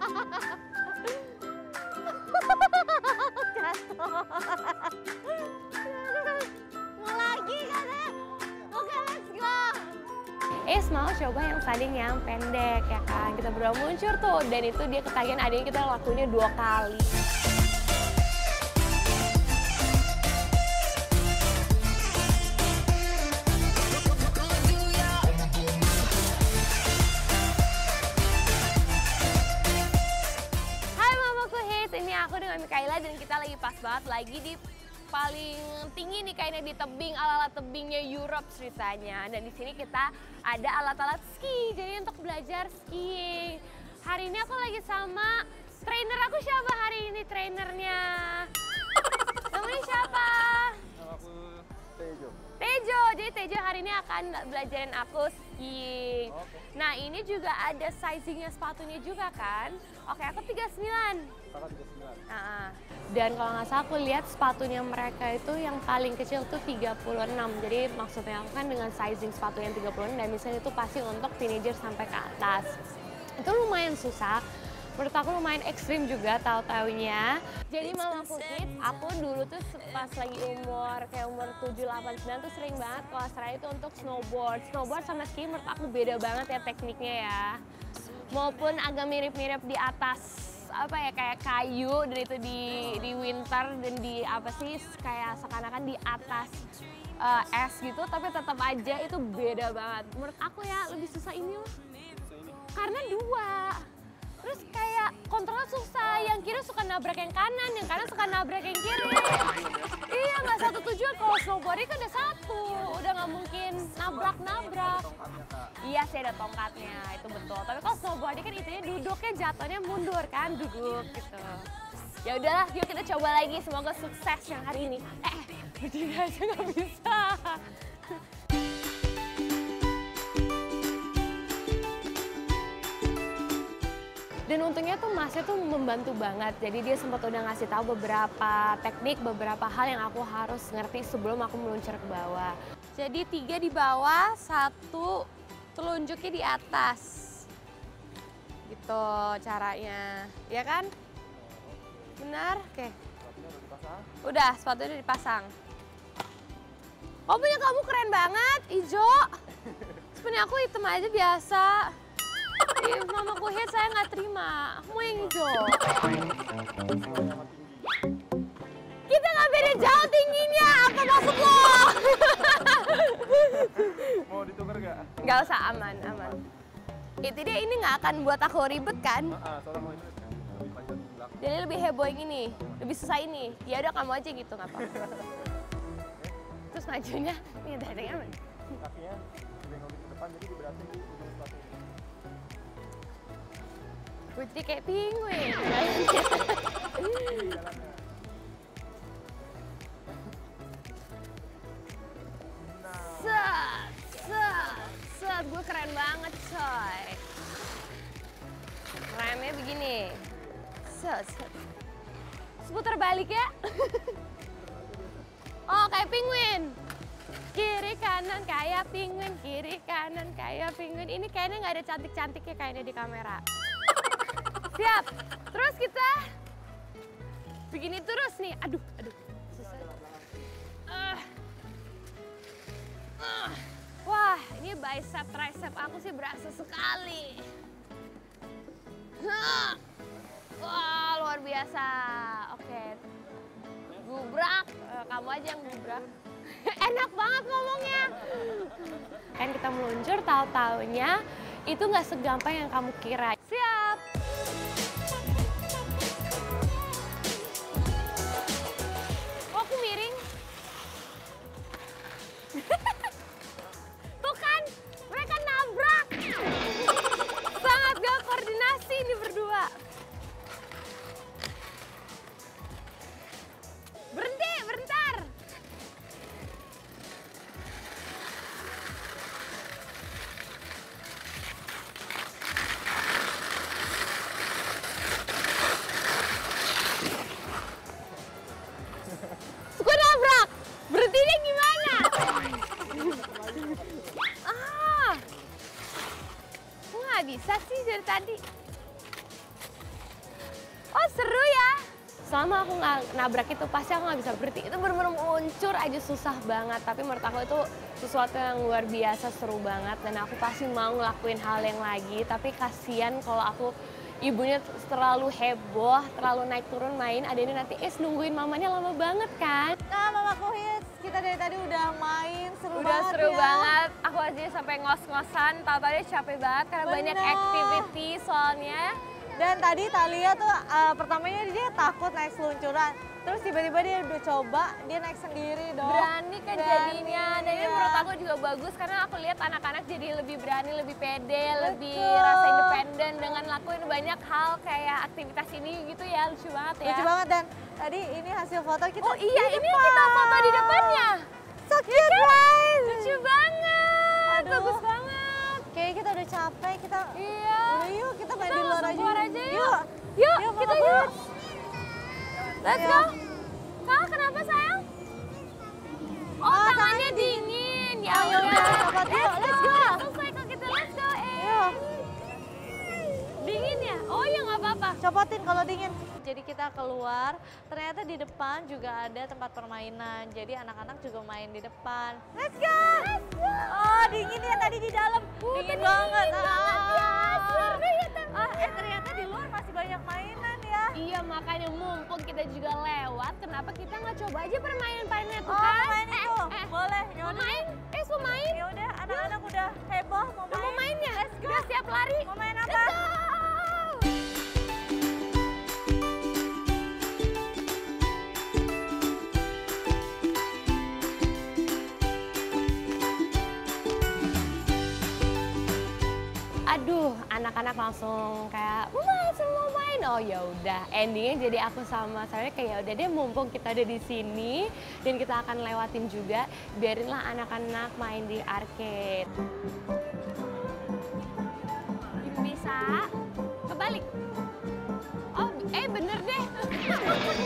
Mau lagi katanya. Oke, let's go. Mau coba yang sliding yang pendek ya kan. Kita berdua muncul tuh dan itu dia ketagihan adanya kita lakuinnya 2 kali. Hai Mamaku Hits, ini aku dengan Mikaela dan kita lagi pas banget lagi di paling tinggi nih kayaknya di tebing, ala-ala tebingnya Europe ceritanya. Dan di sini kita ada alat-alat ski, jadi untuk belajar skiing. Hari ini aku lagi sama trainer aku. Siapa hari ini trainernya? Namanya siapa? Nama aku Tejo. Tejo, jadi Tejo hari ini akan belajarin aku skiing. Nah ini juga ada sizingnya sepatunya juga kan? Oke, aku 39. Kakak 39. Dan kalau nggak salah aku lihat sepatunya mereka itu yang paling kecil tuh 36. Jadi maksudnya aku kan dengan sizing sepatu yang 36 dan misalnya itu pasti untuk teenager sampai ke atas. Itu lumayan susah. Menurut aku lumayan ekstrim juga tahu-taunya. Jadi Mamaku Hits, aku dulu tuh pas lagi umur 7, 8, 9 tuh sering banget kalau Australia itu untuk snowboard. Snowboard sama ski menurut aku beda banget ya tekniknya ya. Maupun agak mirip-mirip di atas apa ya kayak kayu dan itu di winter dan di apa sih kayak seakan-akan di atas es gitu, tapi tetap aja itu beda banget. Menurut aku ya lebih susah ini loh. Karena 2. Terus kayak kontrolnya susah, yang kiri suka nabrak yang kanan, yang kanan suka nabrak yang kiri. Iya, nggak satu tujuan. Kalau snowboarding kan ada satu, udah nggak mungkin nabrak-nabrak. Iya sih ada tongkatnya, itu betul. Tapi kalau snowboarding kan itunya duduknya jatuhnya mundur kan, duduk gitu. Ya udahlah, yuk kita coba lagi. Semoga sukses yang hari ini. Berdiri aja nggak bisa. Dan untungnya tuh Masnya tuh membantu banget. Jadi dia sempat udah ngasih tahu beberapa teknik, beberapa hal yang aku harus ngerti sebelum aku meluncur ke bawah. Jadi 3 di bawah, 1 telunjuknya di atas. Gitu caranya, ya kan? Benar? Oke. Udah, sepatunya udah dipasang. Oh punya kamu keren banget, hijau. Sebenarnya aku hitam aja biasa. Mamaku Hits saya nggak terima, aku mau yang hijau. Kita nggak beda jauh tingginya, apa maksud lo? Mau ditukar nggak? Nggak usah, aman. Itu dia, ini nggak akan buat aku ribet kan? Soalnya mau itu lebih panjang di belakang. Jadi lebih heboh yang ini, lebih susah ini. Ya udah kamu aja gitu, nggak apa-apa. Terus majunya, nih tadi aman. Kakinya dibengokin ke depan, jadi diberatin di ujung sepatu. Putri kayak penguin. Set, gue keren banget coy. Remnya begini. Set. Seputar balik ya. Oh kayak penguin. Kiri kanan kayak penguin, kiri kanan kayak penguin. Ini kayaknya nggak ada cantik-cantiknya kayaknya di kamera. Siap. Terus kita begini terus nih. Aduh. Susah. Wah, ini bicep tricep aku sih berasa sekali. Wah, luar biasa. Oke. Gubrak. Kamu aja yang gubrak. Enak banget ngomongnya. Kan kita meluncur, tahu-taunya itu nggak segampang yang kamu kira. Siap. Oh, aku miring. Tuh kan, mereka nabrak. Sangat gak koordinasi ini berdua. Berhenti, bentar. selama aku nggak nabrak itu pasti aku nggak bisa berhenti. Itu bener-bener meluncur aja susah banget, tapi menurut aku itu sesuatu yang luar biasa, seru banget, dan aku pasti mau ngelakuin hal yang lagi. Tapi kasihan kalau aku ibunya terlalu heboh, terlalu naik turun main, adanya nanti nungguin mamanya lama banget kan. Nah, Mamaku Hits, kita dari tadi udah main, seru Udah banget seru ya. banget, aku aja sampai ngos-ngosan, tahu-tahu capek banget karena banyak Bener. activity soalnya. Dan tadi Thalia tuh pertamanya dia takut naik seluncuran. Terus tiba-tiba dia udah coba, dia naik sendiri dong. Berani kan jadinya, dan ini iya. menurut aku juga bagus karena aku lihat anak-anak jadi lebih berani, lebih pede, lebih Betul. rasa independen dengan lakuin banyak hal kayak aktivitas ini gitu ya, lucu banget ya. Lucu banget, dan tadi ini hasil foto kita. Oh iya, di ini depan. kita foto di depannya. So cute, right? Lucu banget, Aduh. bagus banget. Kayaknya kita udah capek, kita Iya. udah yuk kita main Kita di luar langsung aja. keluar aja yuk. Yuk, Yuk, Yuk, kita Mamaku yuk. Hits. Let's Ayo. go. Kak, kenapa sayang? Oh, tangannya dingin. Ya Ayo, udah. udah, coba yuk, let's go. Selesai kok kita, let's go. Yuk. Dingin ya? Oh ya nggak apa-apa. Copotin kalau dingin. Jadi kita keluar, ternyata di depan juga ada tempat permainan. Jadi anak-anak juga main di depan. Let's go! Let's go! Oh, dingin ya tadi di dalam. Dingin banget. Ternyata di luar masih banyak mainan ya. Iya, makanya mumpung kita juga lewat, kenapa kita nggak coba aja permainan-permainan itu Oh, kan? main itu. Boleh. Ya Mau udah. main? Mau main? Ya udah, anak-anak udah heboh mau Udah main. mau main ya? Let's go. Udah siap lari? Mau main Let's apa? go! Aduh, anak-anak langsung kayak mau main. Oh ya udah, endingnya jadi aku sama saya kayak ya udah deh, mumpung kita ada di sini dan kita akan lewatin juga, biarinlah anak-anak main di arcade. Bisa kebalik. Oh, bener deh.